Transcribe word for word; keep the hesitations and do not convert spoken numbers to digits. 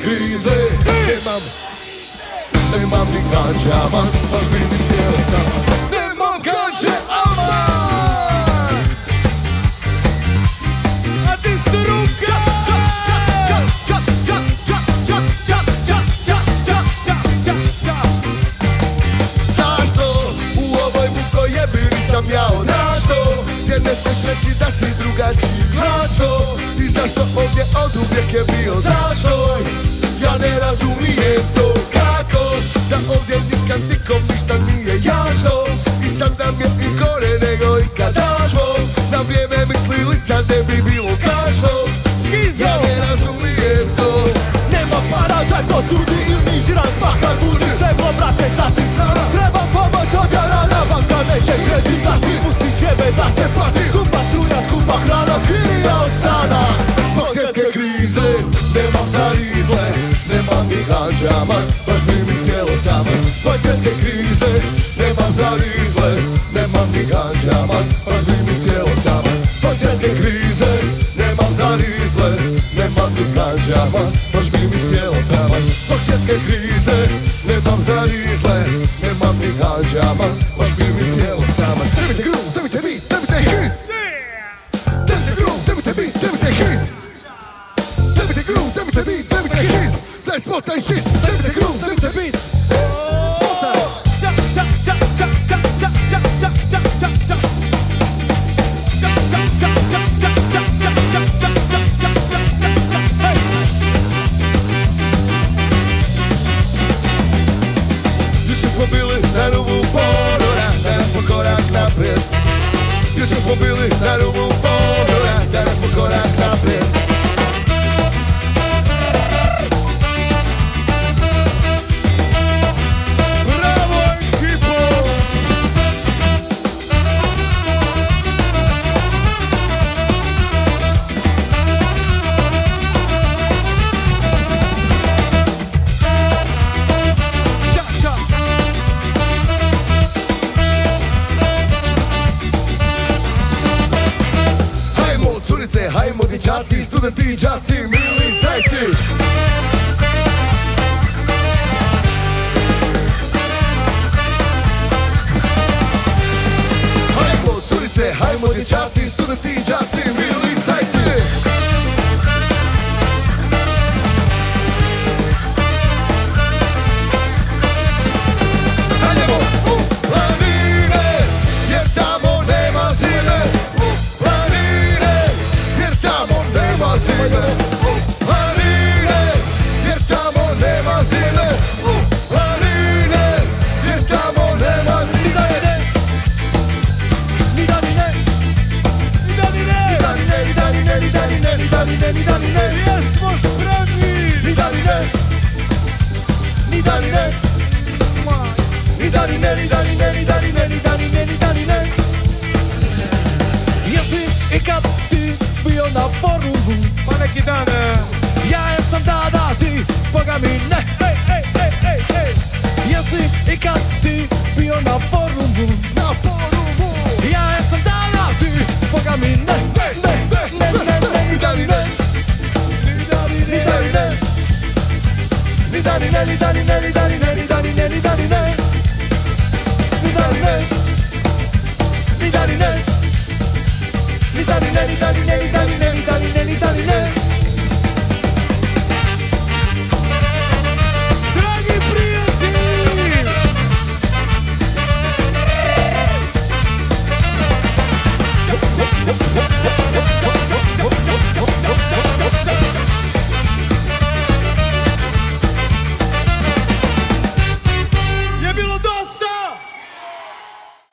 krize. Nemam, nemam ni ganđe, aman, baš bi mi sjelo tamo. Nemam ganđe, aman. A di su ruka? Zašto u ovoj mukojebi nisam ja odrastao, gdje ne smiješ reći da si drugačiji glaso? I zašto ovdje od uvijek je bio zastoj? Ja ne razumijem to kako, da ovdje nikad nikom ništa nije jasno. I sad nam je i gore nego ikada smo, na vrijeme mislili sad ne bi bilo kasno. Ja ne razumijem to. Nema para, daj posudi ili niži razmah. Harmoni steglo, brate, sasvim strana. Trebam pomoć od jarana, banka neće kredit dati. Pustit će me da se plati, skupa struja, skupa hrana, kirija od stana. Zbog svjetske krize nemam za izle, nemam ni ganđama, baš bi mi sjelo tamo. Zbog svjetske krize nemam za izle, nemam ni ganđama, baš bi mi sjelo tamo. Zbog svjetske krize nemam za izle, nemam ni ganđama, baš bi mi sjelo tamo. Zbog svjetske krize nemam za izle, nemam ni ganđama, baš bi mi sjelo tamo. Debite groove, debite beat, debite hit. Debite groove, debite beat, debite hit. Debite groove, debite beat, debite hit. Daj spota i shit. Debite groove, debite beat. Spota. Ča, ča, ča, ča, ča, ča, ča, ča, ča, ča, ča. Ča, ča, ča, ča, ča, ča, ča, ča, ča, ča, ča, ča, ča. Hej! Jučer smo bili na rubu ponora, danas smo korak naprijed. Jučer smo bili na rubu ponora, danas smo korak naprijed. Bravo, ekipo! Ča, ča. Hajmo curice, hajmo dječaci, studenti i đaci, mili cajci. Hajmo curice, hajmo dječaci, studenti i đaci, mili cajci. Hajdemo u planine, jer tamo nema zime. U planine, jer tamo nema zime. U planine, jer tamo nema zime. U planine, jer tamo nema zime. Ni da ni ne, Ni da, ni ne! ni da ni ne, ni da ni ne, ni da ni ne, ni da ni ne, ni da ni ne. Jesmo spremni! Ni da ni ne, ni da ni ne, ni da ni ne, ni da ni ne, ni da ni ne, ni da ni ne, ni da ni ne. Jesi ikad ti bio na forumu? Pa neki dan... e, Ja jesam da, da, ti, boga mi ne. Ej, ej, ej, ej, ej! Jesi ikad ti bio na forumu? Na forumu. Ja jesam da, da, ti, boga mi ne. Ne, ne, ne, ne, ne, ni da ni ne, Ni da, ni ni da ni ne! ne. Ni da ni ne, ni da ni ne, ni da ni ne, ni da ni ne, ni da ni ne. Ni da ni ne, ni da ni ne. Ni da ni ne, ni da ni ne, ni da ni ne, ni da ni ne, ni da ni ne. Dragi prijatelji! Ča, ča, ča, ča, ča, ča, ča, ča, ča, ča, ča, ča, ča.